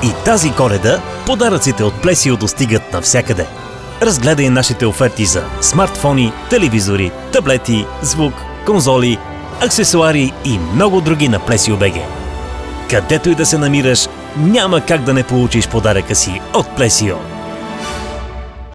И тази Коледа подаръците от Plesio достигат навсякъде. Разгледай нашите оферти за смартфони, телевизори, таблети, звук, конзоли, аксесуари и много други на Plesio.bg. Където и да се намираш, няма как да не получиш подаръка си от Plesio.